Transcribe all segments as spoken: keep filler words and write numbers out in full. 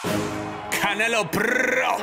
Canelo Pro.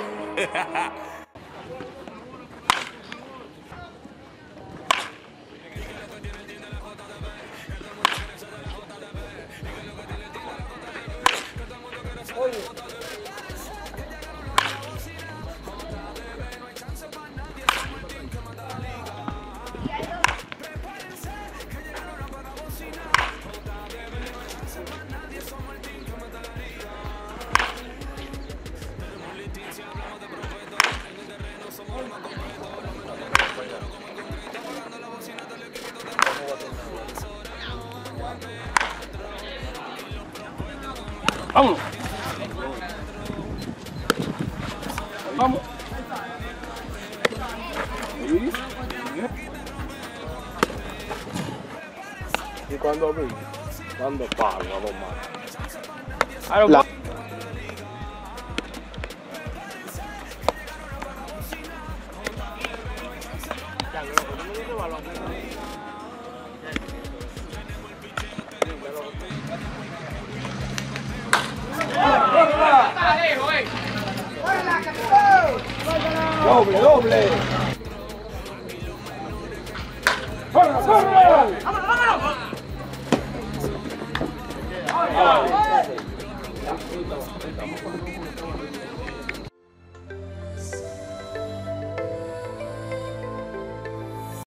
Vamos. Vamos. Sí. ¿Y cuándo vi? ¿Cuándo pago, dos más? La... Doble, doble. ¡Corre, corre! ¡Vámonos, vámonos! ¡Ay, ay!